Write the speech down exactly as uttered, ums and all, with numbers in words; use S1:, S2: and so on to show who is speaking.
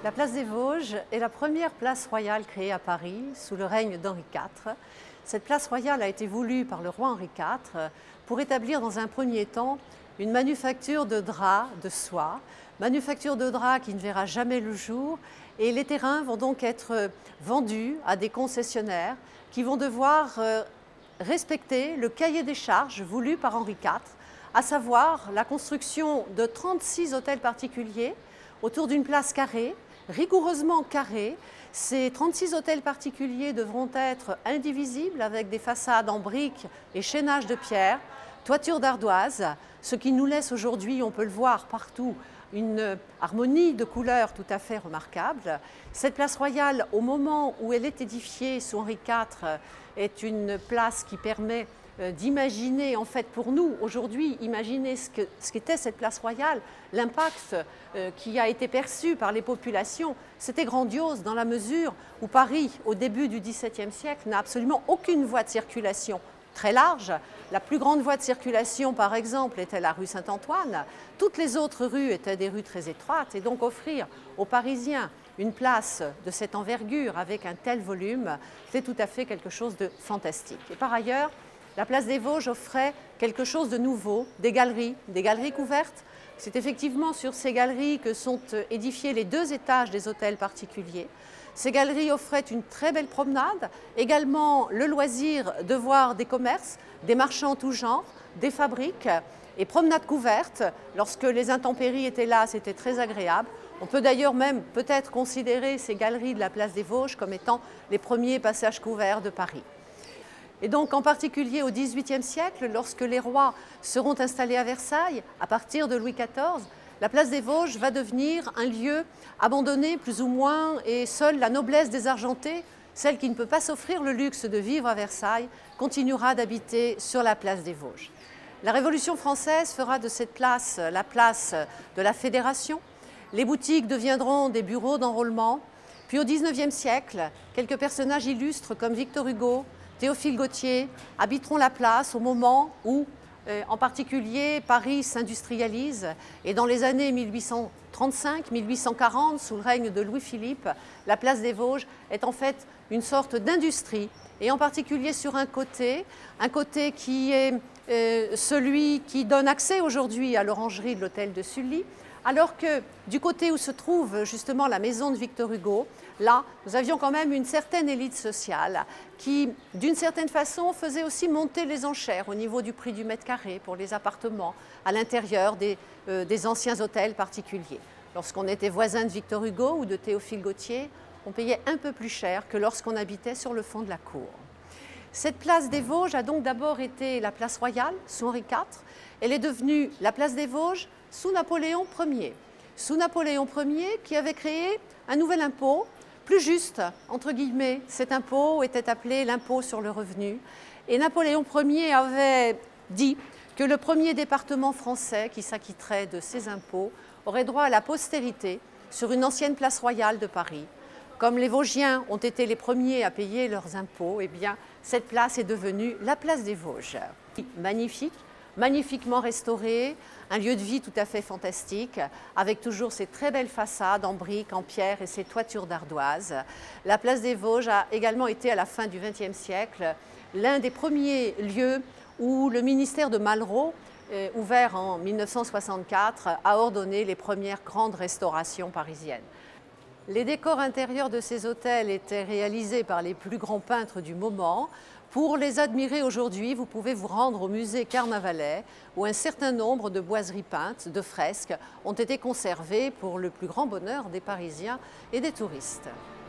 S1: La place des Vosges est la première place royale créée à Paris sous le règne d'Henri quatre. Cette place royale a été voulue par le roi Henri quatre pour établir dans un premier temps une manufacture de draps de soie, manufacture de draps qui ne verra jamais le jour, et les terrains vont donc être vendus à des concessionnaires qui vont devoir respecter le cahier des charges voulu par Henri quatre, à savoir la construction de trente-six hôtels particuliers autour d'une place carrée, rigoureusement carrée. Ces trente-six hôtels particuliers devront être indivisibles avec des façades en briques et chaînages de pierre, toitures d'ardoise, ce qui nous laisse aujourd'hui, on peut le voir partout, une harmonie de couleurs tout à fait remarquable. Cette place royale, au moment où elle est édifiée sous Henri quatre, est une place qui permet d'imaginer, en fait, pour nous, aujourd'hui, imaginer ce que, ce qu'était cette place royale, l'impact euh, qui a été perçu par les populations. C'était grandiose dans la mesure où Paris, au début du dix-septième siècle, n'a absolument aucune voie de circulation très large. La plus grande voie de circulation, par exemple, était la rue Saint-Antoine. Toutes les autres rues étaient des rues très étroites, et donc offrir aux Parisiens une place de cette envergure avec un tel volume, c'est tout à fait quelque chose de fantastique. Et par ailleurs, la place des Vosges offrait quelque chose de nouveau, des galeries, des galeries couvertes. C'est effectivement sur ces galeries que sont édifiés les deux étages des hôtels particuliers. Ces galeries offraient une très belle promenade, également le loisir de voir des commerces, des marchands en tout genre, des fabriques et promenades couvertes. Lorsque les intempéries étaient là, c'était très agréable. On peut d'ailleurs même peut-être considérer ces galeries de la place des Vosges comme étant les premiers passages couverts de Paris. Et donc en particulier au dix-huitième siècle, lorsque les rois seront installés à Versailles, à partir de Louis quatorze, la place des Vosges va devenir un lieu abandonné plus ou moins, et seule la noblesse désargentée, celle qui ne peut pas s'offrir le luxe de vivre à Versailles, continuera d'habiter sur la place des Vosges. La Révolution française fera de cette place la place de la Fédération. Les boutiques deviendront des bureaux d'enrôlement. Puis au dix-neuvième siècle, quelques personnages illustres comme Victor Hugo, Théophile Gautier habiteront la place au moment où, euh, en particulier, Paris s'industrialise, et dans les années mille huit cent trente-cinq mille huit cent quarante, sous le règne de Louis-Philippe, la place des Vosges est en fait une sorte d'industrie, et en particulier sur un côté, un côté qui est euh, celui qui donne accès aujourd'hui à l'orangerie de l'hôtel de Sully, alors que du côté où se trouve justement la maison de Victor Hugo, là, nous avions quand même une certaine élite sociale qui, d'une certaine façon, faisait aussi monter les enchères au niveau du prix du mètre carré pour les appartements à l'intérieur des, euh, des anciens hôtels particuliers. Lorsqu'on était voisin de Victor Hugo ou de Théophile Gautier, on payait un peu plus cher que lorsqu'on habitait sur le fond de la cour. Cette place des Vosges a donc d'abord été la place royale sous Henri quatre. Elle est devenue la place des Vosges sous Napoléon Ier. Sous Napoléon Ier qui avait créé un nouvel impôt, plus juste, entre guillemets. Cet impôt était appelé l'impôt sur le revenu. Et Napoléon Ier avait dit que le premier département français qui s'acquitterait de ces impôts aurait droit à la postérité sur une ancienne place royale de Paris. Comme les Vosgiens ont été les premiers à payer leurs impôts, eh bien, cette place est devenue la place des Vosges. Magnifique, magnifiquement restaurée, un lieu de vie tout à fait fantastique, avec toujours ces très belles façades en briques, en pierre et ces toitures d'ardoise. La place des Vosges a également été, à la fin du vingtième siècle, l'un des premiers lieux où le ministère de Malraux, euh, ouvert en mille neuf cent soixante-quatre, a ordonné les premières grandes restaurations parisiennes. Les décors intérieurs de ces hôtels étaient réalisés par les plus grands peintres du moment. Pour les admirer aujourd'hui, vous pouvez vous rendre au musée Carnavalet, où un certain nombre de boiseries peintes, de fresques, ont été conservées pour le plus grand bonheur des Parisiens et des touristes.